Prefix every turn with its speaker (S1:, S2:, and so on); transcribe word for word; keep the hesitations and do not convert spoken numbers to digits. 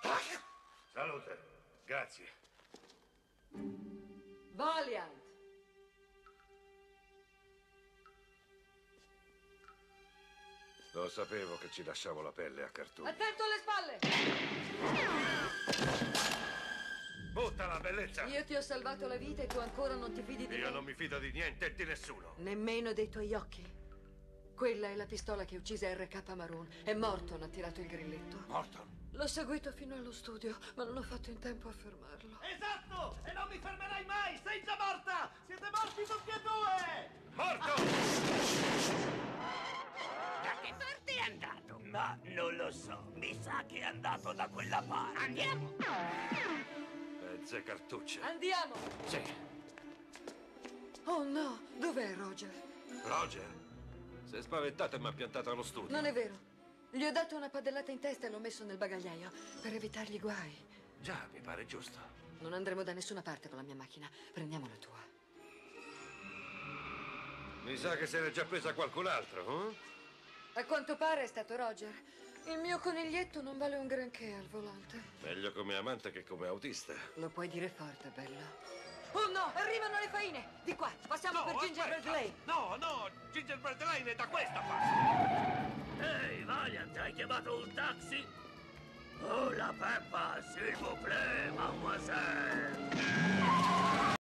S1: Salute. Grazie.
S2: Valiant.
S1: Lo sapevo che ci lasciavo la pelle a cartoni.
S2: Attento alle spalle!
S1: Buttala, bellezza!
S2: Io ti ho salvato la vita e tu ancora non ti fidi di me?
S1: Io non mi fido di niente e di nessuno.
S2: Nemmeno dei tuoi occhi. Quella è la pistola che uccise R K Maroon. E Morton ha tirato il grilletto.
S1: Morton?
S2: L'ho seguito fino allo studio, ma non ho fatto in tempo a fermarlo.
S3: Esatto! E non mi fermerai mai! Sei già morta! Siete morti tutti e due!
S1: Morton!
S4: Da che parte è andato? Ma non lo so. Mi sa che è andato da quella parte. Andiamo!
S1: Mezze cartucce.
S2: Andiamo!
S1: Sì.
S2: Oh no, dov'è Roger?
S1: Roger? Si è spaventato e mi ha piantato allo studio.
S2: Non è vero. Gli ho dato una padellata in testa e l'ho messo nel bagagliaio per evitargli guai.
S1: Già, mi pare giusto.
S2: Non andremo da nessuna parte con la mia macchina. Prendiamo la tua.
S1: Mi sa che se n'è già presa qualcun altro, eh?
S2: A quanto pare è stato Roger. Il mio coniglietto non vale un granché al volante.
S1: Meglio come amante che come autista.
S2: Lo puoi dire forte, bello. Oh no, arrivano le faine! Di qua, passiamo per Gingerbread Lane.
S3: No, no, Gingerbread Lane è da questa parte!
S4: Ehi, Valiant, hai chiamato un taxi? Oh, la Peppa, s'il vous plaît, mademoiselle!